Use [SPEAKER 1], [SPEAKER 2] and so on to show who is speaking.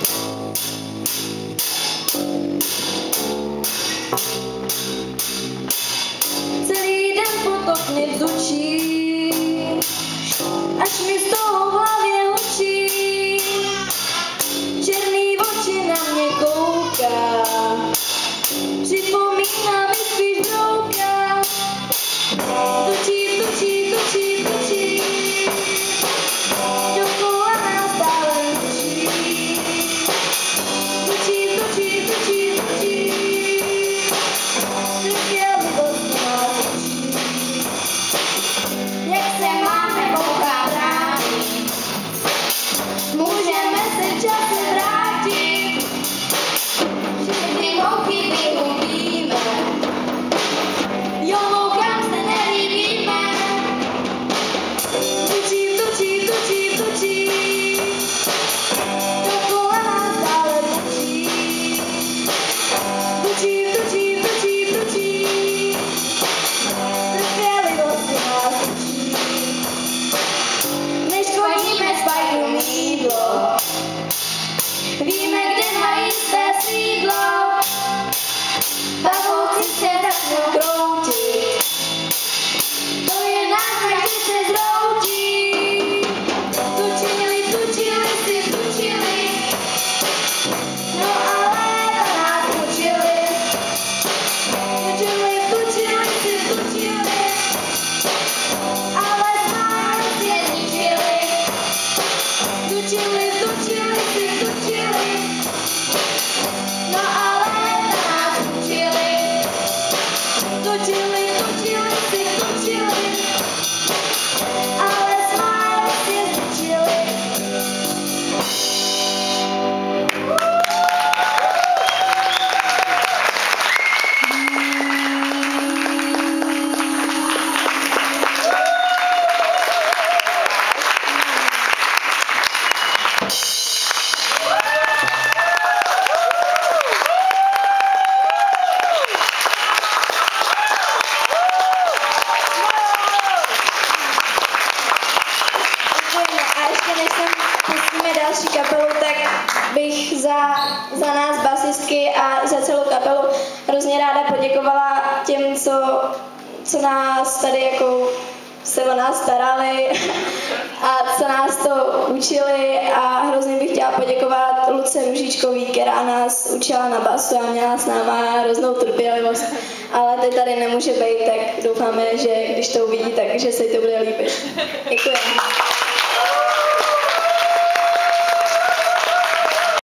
[SPEAKER 1] Celý den potopně bzučí, až mi z toho v hlavě hučí. Černý oči na mě kouká, připomíná mi spíš brouka. Tučí, tučí, tučí, tučí, dokola nás stále tučí. Tučí, tučí, tučí, tučí, trpělivost nás učí. Jak se máme koukat rádi, můžeme se časem vrátit. Všechny mouchy vyhubíme, jo, moukám se nelíbíme. Tučí, tučí, tučí, tučí, dokola nás dále tučí. Tučí, tučí, tučí, tučí, trpělivost nás učí. Než chodíme spajkům jídlo, víme, kde mají své sídlo. Pavouci se začnou kroutit, to je nástroj, že se zhroutí. Tučili, tučili si, tučili, no a léta nás učili. Tučili, tučili si, tučili, ale smáli si zničili. Tučili, tučili si, tučili, no a léta nás učili. Tučili, tučili si, tučili, ale smáli si zničili. A ještě než sem pustíme další kapelu, tak bych za nás basistky a za celou kapelu hrozně ráda poděkovala těm, co nás tady jako se o nás starali a co nás to učili, a hrozně bych chtěla poděkovat Luce Ružičkový, která nás učila na basu a měla s náma hroznou trpělivost, ale teď tady nemůže být, tak doufáme, že když to uvidí, takže se jí to bude líbit. Děkujeme.